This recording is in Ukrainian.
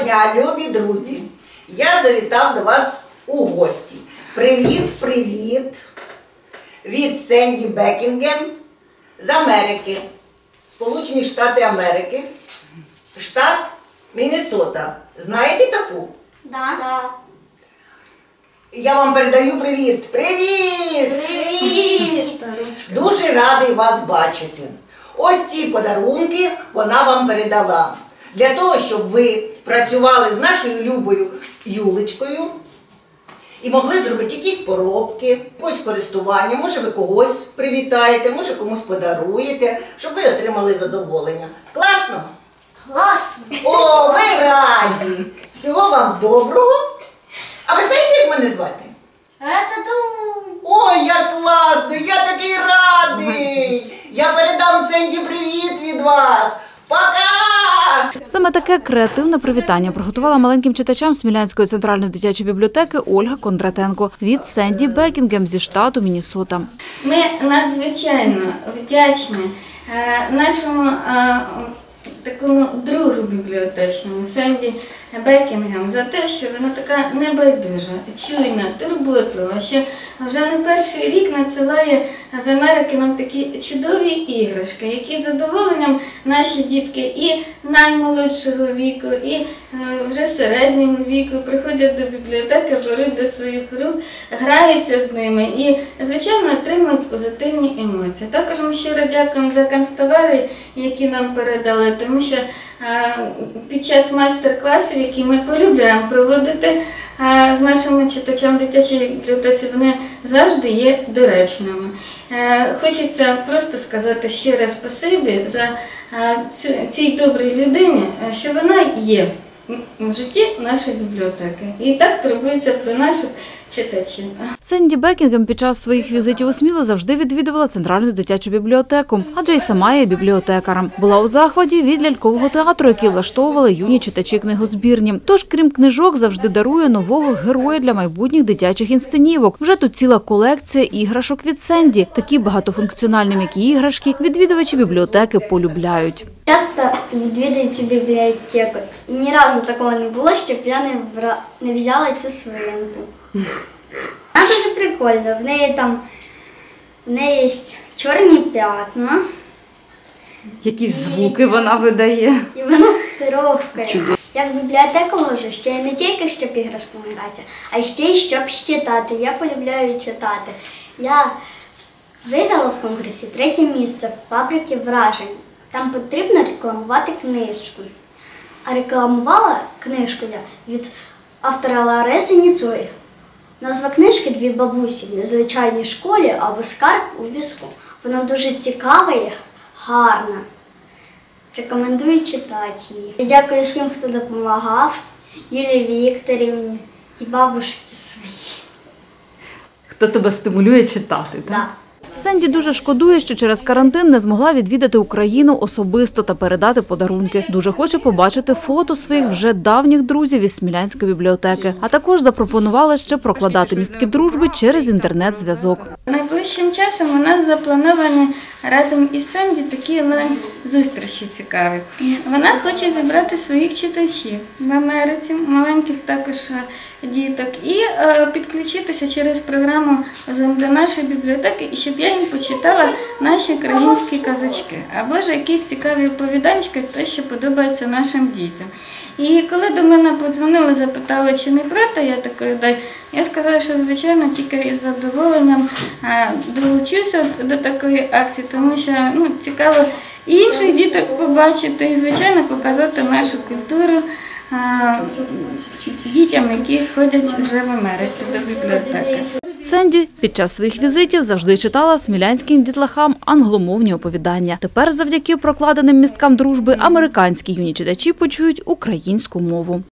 дня, любі друзі! Я завітав до вас у гості. Привіз привіт від Сенді Бекінгем з Америки, Сполучені Штати Америки, штат Міннесота. Знаєте таку? Да. Я вам передаю привіт. Привіт! Привіт! Дуже радий вас бачити. Ось ці подарунки вона вам передала. Для того, щоб ви працювали з нашою любою Юлечкою і могли зробити якісь поробки, якось користування, може ви когось привітаєте, може комусь подаруєте, щоб ви отримали задоволення. Класно? Класно! О, ми раді! Всього вам доброго! А ви знаєте, як мене звати? Ой, як класно! Я такий радий! Я передам Сенді привіт від вас! Пока! Саме таке креативне привітання приготувала маленьким читачам Смілянської центральної дитячої бібліотеки Ольга Кондратенко від Сенді Бекінгем зі штату Міннесота. Ми надзвичайно вдячні нашому такому другу бібліотечному Сенді Бекінгем за те, що вона така небайдужа, чуйна, турботлива, що вже не перший рік надсилає з Америки нам такі чудові іграшки, які з задоволенням наші дітки і наймолодшого віку, і вже середнього віку приходять до бібліотеки, беруть до своїх рук, граються з ними і, звичайно, отримують позитивні емоції. Також ми щиро дякуємо за канцтовари, які нам передали, тому що під час майстер-класів, які ми полюбляємо проводити з нашими читачами в дитячій бібліотеці, вони завжди є доречними. Хочеться просто сказати ще раз спасибі за цій добрій людині, що вона є в житті нашої бібліотеки і так турбується про наших читачів. Сенді Бекінгем під час своїх візитів у Смілу завжди відвідувала центральну дитячу бібліотеку, адже й сама є бібліотекарем. Була у захваті від лялькового театру, який влаштовували юні читачі книгозбірні. Тож, крім книжок, завжди дарує нового героя для майбутніх дитячих інсценівок. Вже тут ціла колекція іграшок від Сенді. Такі багатофункціональні м'які іграшки відвідувачі бібліотеки полюбляють. Часто відвідую цю бібліотеку. І ні разу такого не було, щоб я не взяла цю свинку. Вона дуже прикольна. В неї є чорні п'ятна. Які звуки вона видає. І вона хрохкає. Я в бібліотеку ложу, що я не тільки щоб іграшками гратися, а ще й щоб читати. Я полюбляю читати. Я виграла в конкурсі 3 місце в фабриці вражень. Там потрібно рекламувати книжку. А рекламувала книжку я від автора Лариси Ніцої. Назва книжки «Дві бабусі в незвичайній школі» або «Скарб у візку». Вона дуже цікава і гарна. Рекомендую читати її. Я дякую всім, хто допомагав, Юлії Вікторівні і бабушці своїй. Хто тебе стимулює читати, так? Да. Сенді дуже шкодує, що через карантин не змогла відвідати Україну особисто та передати подарунки. Дуже хоче побачити фото своїх вже давніх друзів із Смілянської бібліотеки. А також запропонувала ще прокладати містки дружби через інтернет-зв'язок. Найближчим часом у нас заплановані разом із Сенді такі зустрічі цікаві. Вона хоче зібрати своїх читачів в Америці, маленьких також діток, і підключитися через програму Zoom до нашої бібліотеки, і щоб я їм почитала наші українські казочки, або ж якісь цікаві оповіданчики, те, що подобається нашим дітям. І коли до мене подзвонили, запитали, чи не проти, я сказала, що, звичайно, тільки із задоволенням долучуся до такої акції, тому що цікаво і інших діток побачити, і, звичайно, показати нашу культуру дітям, які ходять вже в Америці до бібліотеки. Сенді під час своїх візитів завжди читала смілянським дітлахам англомовні оповідання. Тепер завдяки прокладеним місткам дружби американські юні читачі почують українську мову.